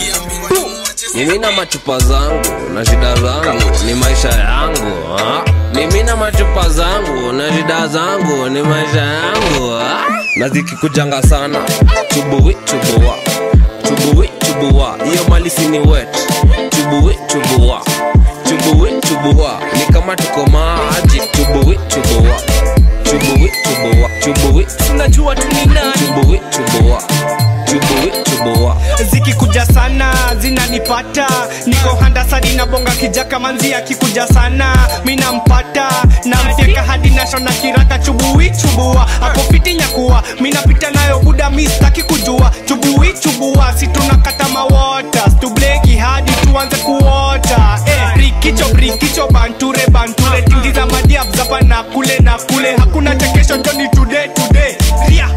[SPEAKER 15] Mimi na machupa zangu na shida zangu ni maisha yangu.
[SPEAKER 7] mimi na machupa zangu na rida zangu ni maisha yangu na zikikujanga sana chubuwi chubuwa chubuwi chubuwa hiyo mali sini wet chubuwi chubuwa chubuwi chubuwa ni kama tuko maji chubuwi chubuwa chubuwi chubuwa chubuwi
[SPEAKER 15] tunajua tu ni nani
[SPEAKER 7] chubuwi chubuwa chubuwi chubuwa
[SPEAKER 15] zikikuja sana zinanipata niko handasadi na bonga kijaka manzi akikuja sana mina mpata na mfyeka hadi nasho na kiraka chubuwi chubuwa ako fiti nyakuwa mina pita nayo buda mistaki kujua chubuwi chubuwa si tunakata mawota stubleki hadi tuanze kuota brikicho banture banture tingiza madiab zapa na kule hakuna chekesho joni today ria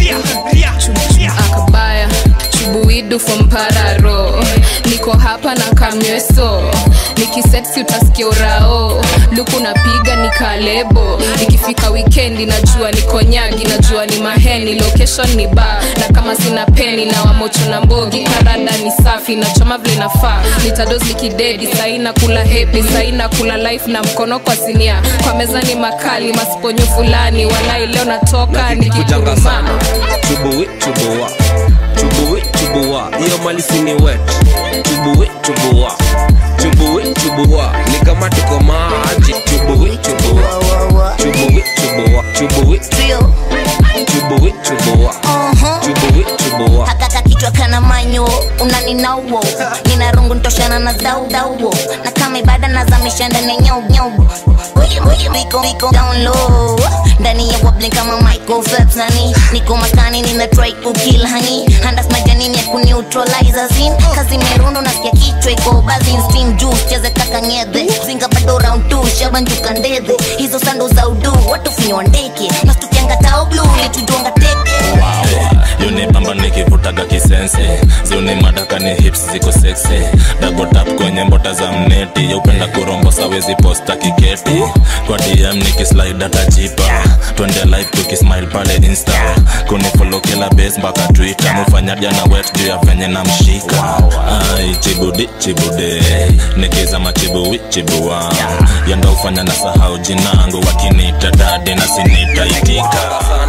[SPEAKER 16] akabaya chubuidu from Pararo niko hapa na kamyeso nikisetsi utasikia urao luku napiga ni kalebo ikifika weekendi najua ni konyagi najua ni maheni location ni bar na kama sina peni na wamocho na mbogi karada ni safi na choma vile nafaa nitadozi kidedi saina kula happy saina kula life na mkono kwa sinia kwa meza ni makali masiponyo fulani walai leo natoka
[SPEAKER 7] nikikujanga sana chubuwi chubuwa chubuwi chubuwa hiyo mali sini wet chubuwi chubuwa chubuwi chubuwa ni kama tuko maji chubuwi chubuwa chubuwi chubuwa chubuwi chubuwi chubuwa chubuwi chubuwa
[SPEAKER 21] hakaka kichwa kana manyo unaninauo nina rungu ntoshana na zau na kama ibada nazamisha ndani ya nyau Wiko down low ndani ya wobbling kama Michael Phelps nani niko maskani nina try kukill honey handas majani ni ya kuneutralize zin kazi merundo nasikia kichwa iko bazin steam juice cheze kaka ngedhe zinga bado round 2 shabanjuka ndedhe hizo sando za udu watu finywa ndeke nastukianga tao blue litudonga teke
[SPEAKER 14] yone pamba nikivutaga kisense zione madaka ni hips ziko sexy double tap kwenye mbota za mneti upenda kurombo sawezi posta kiketi kwa DM nikislide atajipa twende live tukismile pale insta kunifollow kila base mpaka Twitter mufanya jana wet juu ya venye na mshika ai chibude nikiza machibuwi chibuwa yanda ufanya na sahau jinangu wakinita dade na sinita itika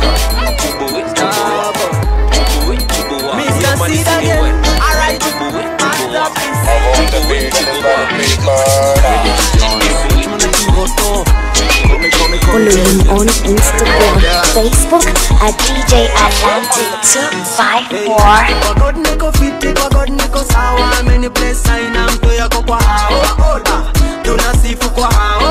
[SPEAKER 8] Follow him on Instagram, Facebook at DJ Atlantic254.
[SPEAKER 3] Kwa God niko fiti, kwa God niko sawa. Many place saina mtu yako kwa hao. Tunasifu kwa hao.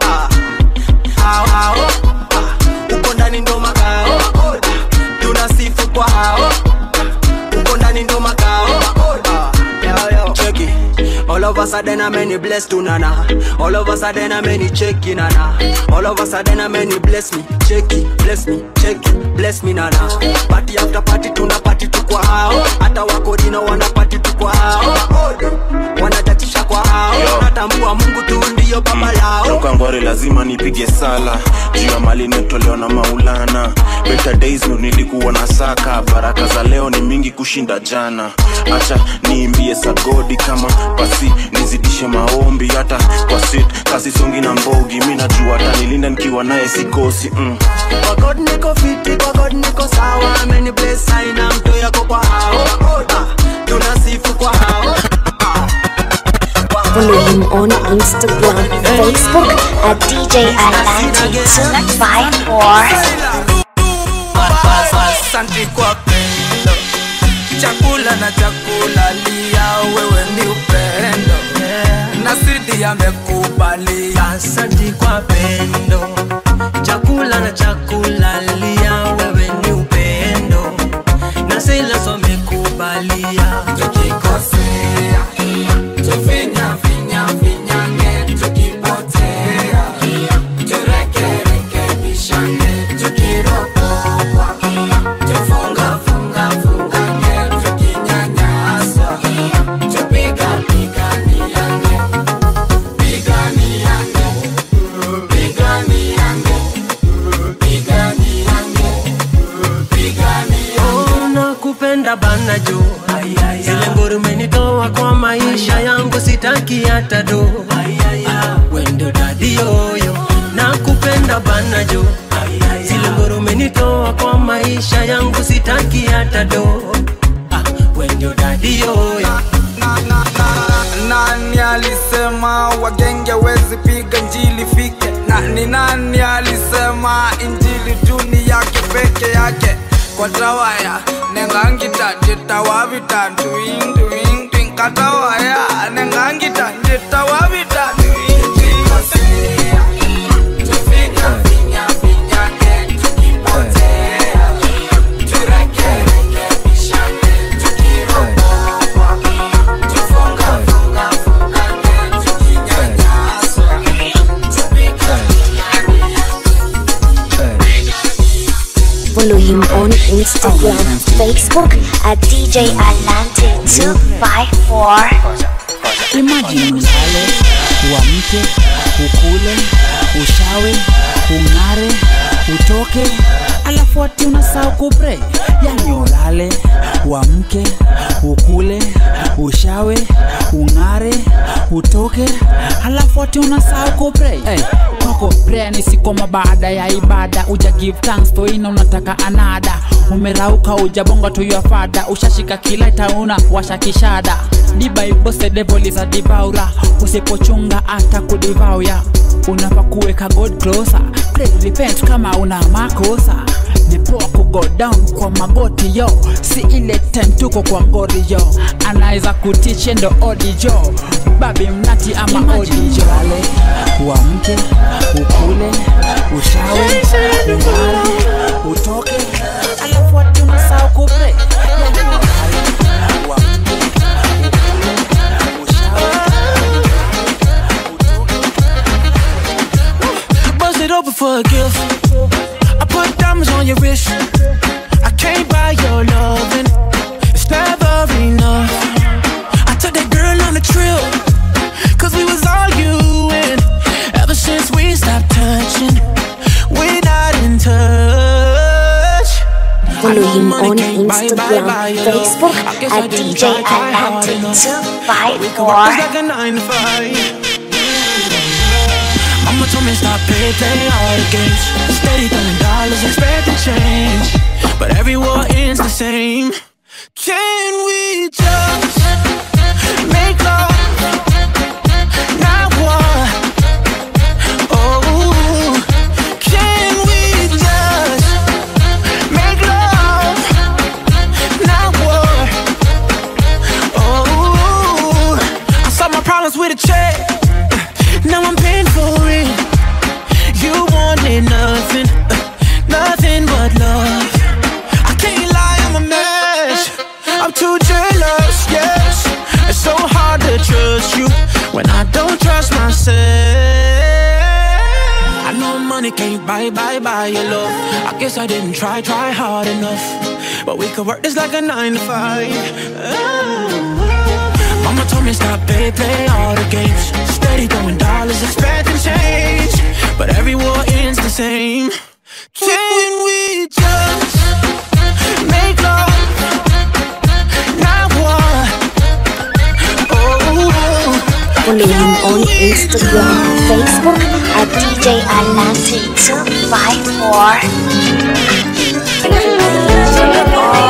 [SPEAKER 3] Hao. Uko ndani ndo makao. Tunasifu kwa hao. Uko ndani ndo makao. Check it. All of a sudden I'm many blessed to nana. All of a sudden I'm many checky nana. All of a sudden I'm many bless me, checky, bless me, checky, bless me nana. Party after party tuna party tu kwa hao. Hata wako dino wana party tu kwa hao. Wanatatisha kwa hao. Natambua Mungu tu ndio baba lao.
[SPEAKER 14] Toka ngware lazima nipige sala. Juu ya mali netolewa na Maulana. Better days ndo nilikuwa na saka. Baraka za leo ni mingi kushinda jana. Acha niimbie sagodi kama pasi nizidishe maombi hata kwa sit kasi songi na mbogi mimi najua atanilinda nikiwa naye sikosi
[SPEAKER 3] Kwa God niko fiti, kwa God niko sawa. Many bless saina mtu yako kwa hao. Tunasifu kwa hao.
[SPEAKER 8] Follow him on Instagram, Facebook at DJ Atlantic254.
[SPEAKER 17] Asante kwa pendo, chakula na chakula lia, wewe ni upendo, na sidi amekubalia.
[SPEAKER 3] Asante kwa pendo, chakula na chakula lia, wewe ni upendo, na sila somekubalia.
[SPEAKER 17] Tukikosea, tufinya finyange, tukipotea, turekerekebishane, tukiropoka, tufunga tukinyanyaswa, tupiganiane.
[SPEAKER 3] Nakupenda bana jo, zile nguru menitoa kwa maisha yangu, sitaki hata do. Wendo dadi yoyo,
[SPEAKER 5] inabana jo. Zile ngoro umenitoa kwa maisha yangu sitaki hata do. When your daddy yo
[SPEAKER 2] Nani alisema wagenge wezi piga njili fike? Nani alisema injili duni yake peke yake? Kwa tawaya nengangita jitawavita twing twing twing. Katawaya nengangita jitawavita twing twing. Tufika pinya pinya ke tukipotea. Turekebishe tukirobo.
[SPEAKER 8] Follow him on Instagram, Facebook at DJ Alante254.
[SPEAKER 18] Imagine ulale, uamke, ukule, ushawe, ung'are, utoke, alafu ati unasahau kupray. Yani ulale, uamke, ukule, ushawe, ung'are, utoke, alafu ati unasahau kupray. Kwako prayer ni sikoma baada ya ibada. Uja give thanks for ina unataka anada. Umerauka ujabonga to your father. Ushashika kila itauna washa kishada. The Bible said devil is a devourer. Usipochunga ata kudivauya. Unafaa kuweka God closer. Pray repent kama una makosa. Nipoa kugo down kwa magoti yo. Si ile time tuko kwa ngori yo. Anaweza kutiche ndo odi jo. Babi mnati ama odi jo. Uamke, ukule, ushawe, ung'are, utoke, alafu ati unasahau kupray.
[SPEAKER 3] You bust it open for a gift. I put diamonds on your wrist. I can't buy your loving. It's never enough. I took that girl on a trip, 'cause we was arguing. Ever since we stopped touching, we're not in touch.
[SPEAKER 8] Follow him on Instagram, Facebook at DJ Alante254.
[SPEAKER 3] It's like a 9 to 5. Mama told me stop playing all the games. Steady throwing dollars, expecting change, but every war ends the same. Can we just make love? Now what? Oh, can we just make love? Now what? Oh, I solved my problems with a check. Now I'm paying for it. You wanted nothing, nothing but love. I can't lie, I'm a mess. I'm too jealous, yes. It's so hard to trust you when I don't trust myself. I know money can't buy your love. I guess I didn't try hard enough. But we could work this like a 9 to 5. Mama told me stop play all the games. Steady throwing dollars, expecting change, but every war ends the same. Can we just make love? Now what? Oh.
[SPEAKER 8] Follow him on Instagram, Facebook at DJ Alante254.